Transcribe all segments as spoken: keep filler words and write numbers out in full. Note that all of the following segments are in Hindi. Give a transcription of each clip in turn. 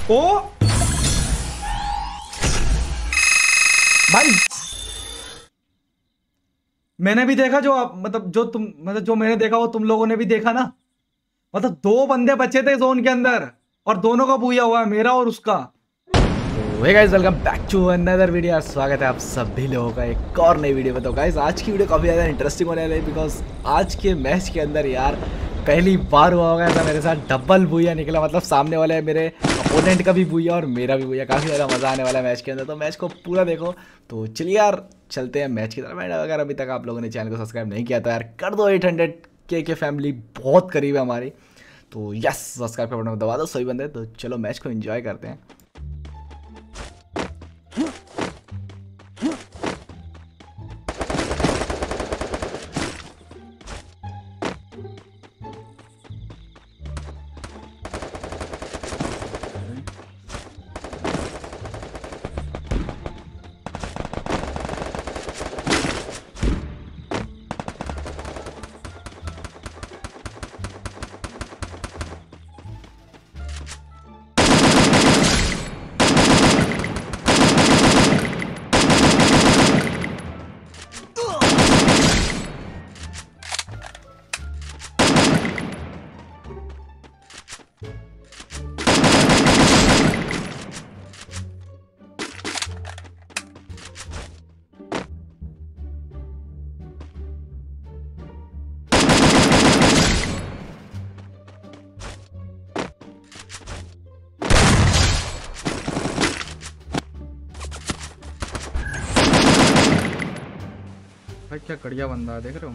ओ भाई मैंने भी देखा जो आप मतलब जो तुम मतलब जो मैंने देखा वो तुम लोगों ने भी देखा ना। मतलब दो बंदे बचे थे जोन के अंदर और दोनों का बुया हुआ है, मेरा और उसका। तो hey guys welcome back to another video. स्वागत है आप सभी लोगों का एक और नई वीडियो में। तो गाइस आज की वीडियो काफ़ी ज़्यादा इंटरेस्टिंग होने वाली है बिकॉज आज के मैच के अंदर यार पहली बार हुआ होगा ऐसा मेरे साथ डबल बुया निकला। मतलब सामने वाले मेरे अपोनेंट का भी बुया और मेरा भी बुया। काफ़ी ज़्यादा मज़ा आने वाला है मैच के अंदर, तो मैच को पूरा देखो। तो चलिए यार चलते हैं मैच की तरफ। एंड अगर अभी तक आप लोगों ने चैनल को सब्सक्राइब नहीं किया तो यार कर दो। एट हंड्रेड के के फैमिली बहुत करीब है हमारी, तो यस सब्सक्राइब का बटन दबा दो सही बंदे। तो चलो मैच को एंजॉय करते हैं। भाई क्या बढ़िया बंदा है, देख रहे हो।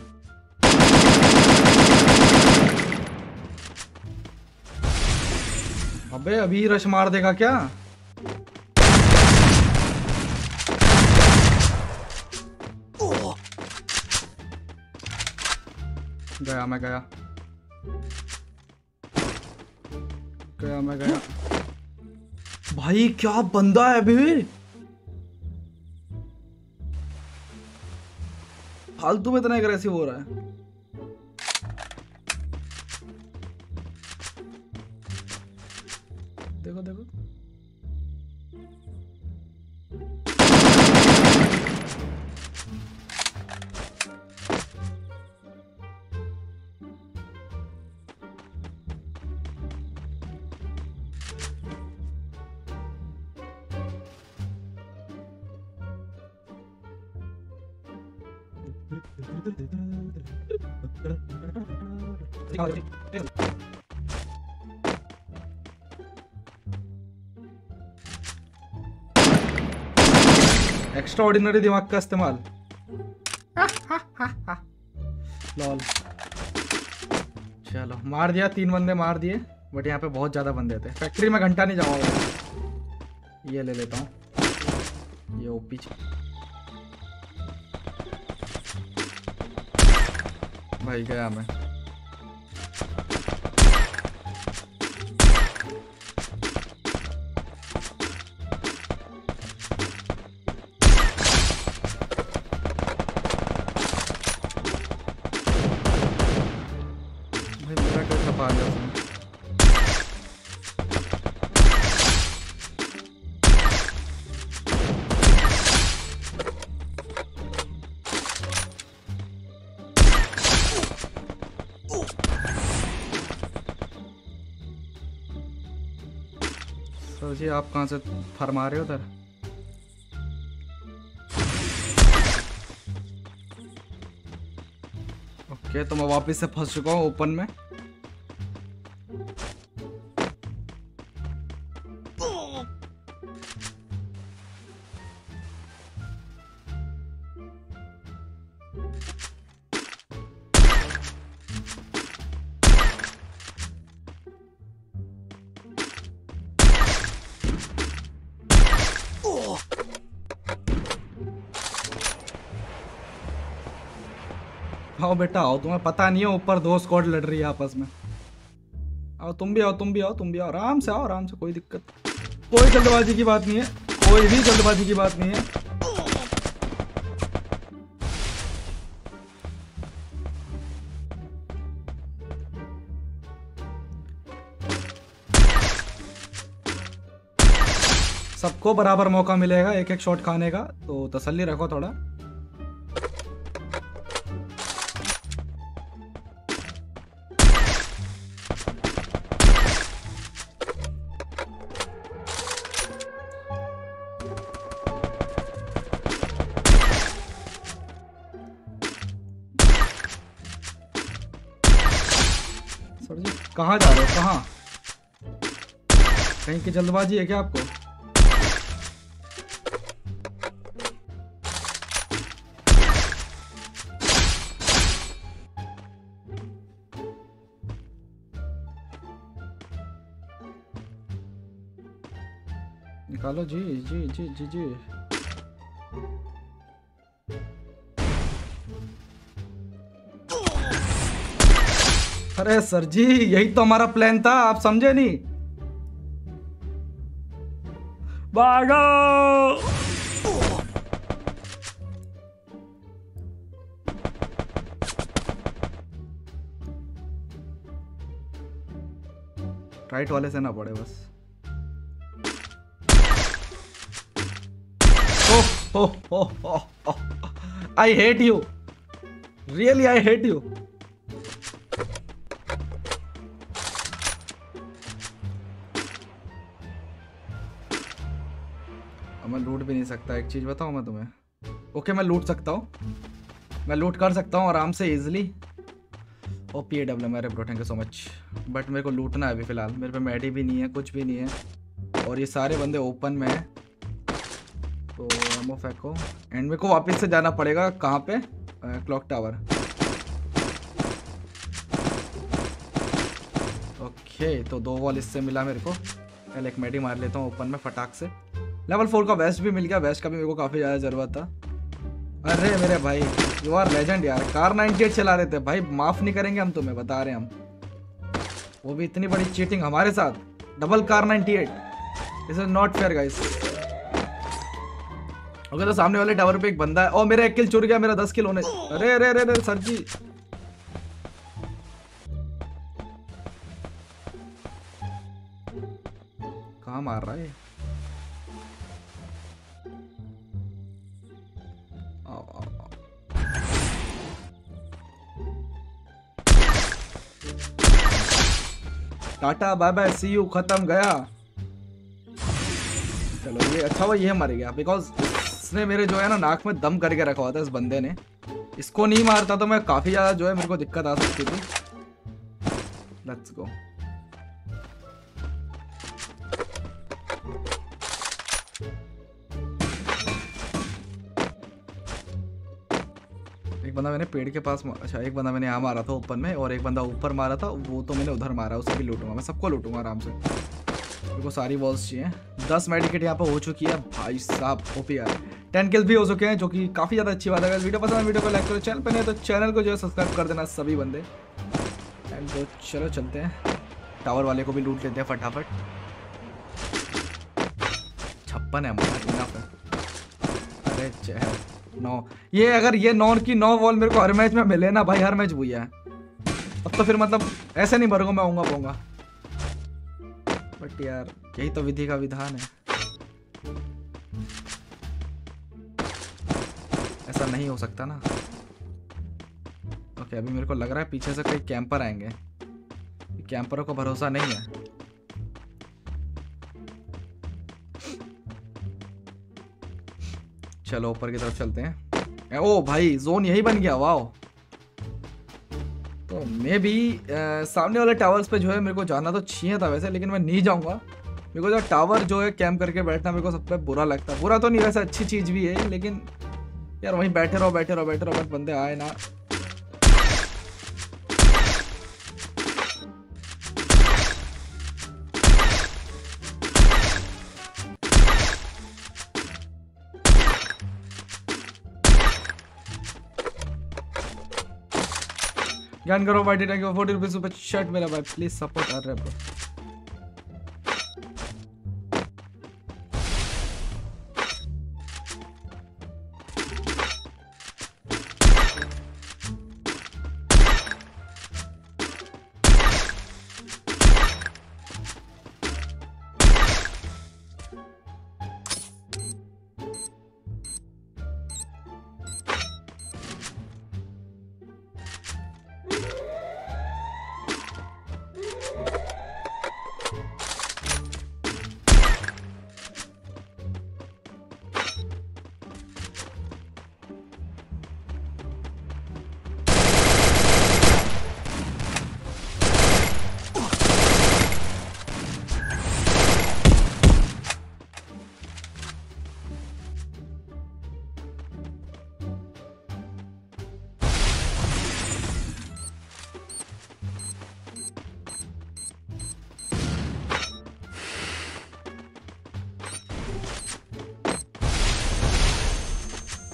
अबे अभी रश मार देगा क्या। गया मैं गया गया मैं गया। भाई क्या बंदा है अभी, फालतू में इतना एग्रेसिव हो रहा है। देखो देखो एक्स्ट्रा ऑर्डिनरी दिमाग का इस्तेमाल। लॉल चलो मार दिया, तीन बंदे मार दिए, बट यहाँ पे बहुत ज्यादा बंदे थे। फैक्ट्री में घंटा नहीं जाऊंगा, ये ले लेता हूँ, ये ओपी। भाई गया मैं। भाई मेरा कैसा पा गया उसने। सर जी आप कहाँ से फरमा रहे हो उधर। ओके तो मैं वापस से फंस चुका हूँ ओपन में। आओ बेटा आओ, तुम्हें पता नहीं है ऊपर दो स्क्वाड लड़ रही है आपस में। आओ तुम भी आओ, तुम भी आओ, तुम भी आओ, आराम से आओ, आराम से, कोई दिक्कत, कोई जल्दबाजी की बात नहीं है, कोई भी जल्दबाजी की बात नहीं है। सबको बराबर मौका मिलेगा एक एक शॉट खाने का, तो तसल्ली रखो थोड़ा। सर जी कहाँ जा रहे हो, कहाँ? कहीं की जल्दबाजी है क्या आपको? निकालो जी जी जी जी जी। अरे सर जी यही तो हमारा प्लान था, आप समझे नहीं। भागो। राइट वाले से ना पड़े बस। Oh oh oh oh, I hate you, really I hate you. मैं लूट भी नहीं सकता, एक चीज बताऊं मैं तुम्हें। ओके मैं लूट सकता हूँ, मैं लूट कर सकता हूँ आराम से easily. O P A W मेरे bro, thank you so much. But मेरे को लूटना है अभी फिलहाल, मेरे पे मैडी भी नहीं है, कुछ भी नहीं है, और ये सारे बंदे ओपन में हैं। तो एमओ फेंको एंड मेरे को वापस से जाना पड़ेगा कहाँ पे, क्लॉक टावर। ओके तो दो वॉल इससे मिला मेरे को। पहले एक मैडी मार लेता हूँ ओपन में फटाक से। लेवल फोर का वेस्ट भी मिल गया, वेस्ट का भी मेरे को काफ़ी ज़्यादा ज़रूरत था। अरे मेरे भाई यू आर लेजेंड यार, कार नाइंटी एट चला रहे थे भाई, माफ़ नहीं करेंगे हम तुम्हें, बता रहे हैं हम। वो भी इतनी बड़ी चीटिंग हमारे साथ, double Kar ninety eight, this is not fair guys. Okay तो सामने वाले टावर पे एक बंदा है, और मेरा एक किल चुर गया, मेरा दस किल होने। अरे अरे अरे अरे सर जी कहाँ मार रहा है? Tata bye bye see you, खत्म गया। चलो ये अच्छा हुआ ये मर गया, बिकॉज इसने मेरे जो है ना नाक में दम करके रखा हुआ था इस बंदे ने। इसको नहीं मारता तो मैं काफी ज्यादा जो है मेरे को दिक्कत आ सकती थी। Let's go. एक बंदा मैंने पेड़ के पास, अच्छा एक बंदा मैंने यहाँ मारा था ओपन में, और एक बंदा ऊपर मारा था, वो तो मैंने उधर मारा, उसे भी लूटूंगा मैं, सबको लूटूंगा आराम से। मेरे को सारी बॉल्स चाहिए। दस मेडिकेट यहाँ पर हो चुकी है भाई साहब, ओपी यार। टेन किल्स भी हो चुके हैं, जो कि काफ़ी ज़्यादा अच्छी बात है। वीडियो पसंद है वीडियो को लाइक करो, चैनल पर नहीं तो चैनल को जो है सब्सक्राइब कर देना सभी बंदे। एंड तो चलो चलते हैं, टावर वाले को भी लूट लेते हैं फटाफट। छप्पन है हमारा। अरे चहर नौ, ये अगर ये नौ की नौ वॉल मेरे को हर मैच में मिले ना भाई, हर मैच भूया है, अब तो फिर मतलब ऐसे नहीं भरूंगा मैं, आऊंगा पाऊंगा। बट यार यही तो विधि का विधान है, ऐसा नहीं हो सकता ना। ओके अभी मेरे को लग रहा है पीछे से कोई कैंपर आएंगे, कैंपरों को भरोसा नहीं है। चलो ऊपर की तरफ चलते हैं। ओ भाई जोन यही बन गया, वाओ। तो मैं भी आ, सामने वाले टावर्स पे जो है मेरे को जाना तो चाहिए था वैसे, लेकिन मैं नहीं जाऊंगा। मेरे को जो टावर जो है कैंप करके बैठना मेरे को सब पे बुरा लगता है। बुरा तो नहीं, वैसे अच्छी चीज़ भी है, लेकिन यार वहीं बैठे रहो बैठे रहो बैठे रहो, बट बंदे आए ना। ज्ञान करो भाई, thank you forty rupees super shirt मेरा भाई, प्लीज सपोर्ट कर रहे ब्रो।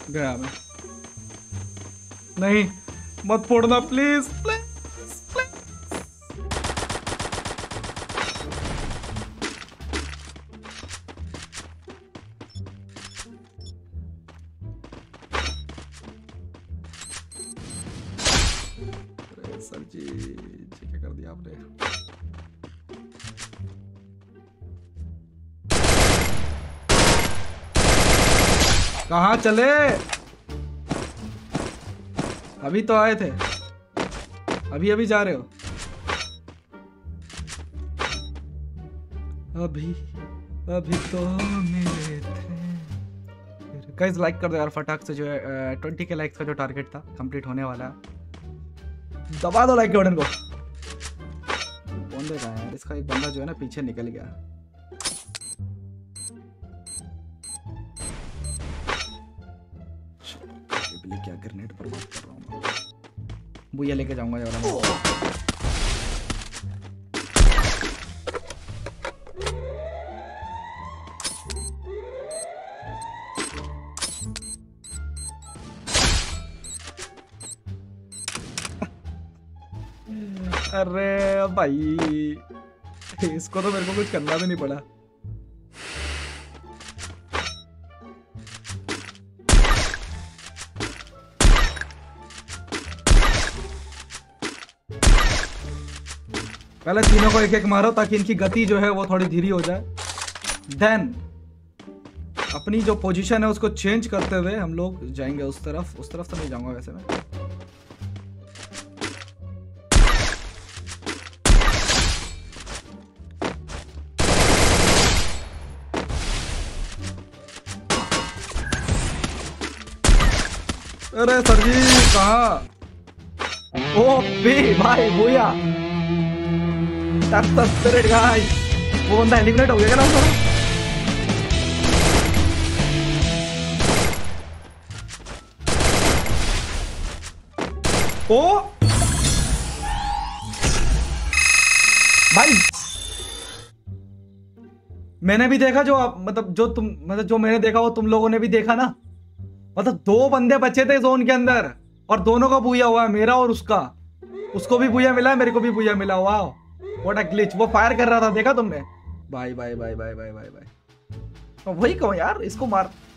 गया मैं। नहीं मत फोड़ना please please please. Sir ji ji क्या कर दिया आपने। कहाँ चले? अभी तो आए थे, अभी अभी जा रहे हो? अभी अभी तो मिले थे। गाइस लाइक कर दो यार फटाक से, जो है ट्वेंटी के लाइक्स का जो टारगेट था कंप्लीट होने वाला है। दबा दो लाइक के बटन को। कौन देख रहा है यार? इसका एक बंदा जो है ना पीछे निकल गया। क्या ग्रेनेड पर बात कर रहा हूँ मैं। बुया लेके जाऊंगा यार। अरे भाई इसको तो मेरे को कुछ करना भी नहीं पड़ा। पहले तीनों को एक एक मारो ताकि इनकी गति जो है वो थोड़ी धीरे हो जाए। देन अपनी जो पोजीशन है उसको चेंज करते हुए हम लोग जाएंगे उस तरफ। उस तरफ तो नहीं जाऊंगा वैसे मैं। अरे सर जी कहाँ? ओ बी भाई भूया गाइस। वो बंदा एलिमिनेट हो गया क्या ना उसका? ओ भाई मैंने भी देखा जो आप मतलब जो तुम मतलब जो मैंने देखा वो तुम लोगों ने भी देखा ना। मतलब दो बंदे बचे थे जोन के अंदर और दोनों का बुया हुआ है, मेरा और उसका। उसको भी बुया मिला है, मेरे को भी बुया मिला। वाह व्हाट अ ग्लिच। वो फायर कर रहा था, देखा तुमने? Bye bye bye bye bye bye bye. वही कहूँ यार, इसको मार।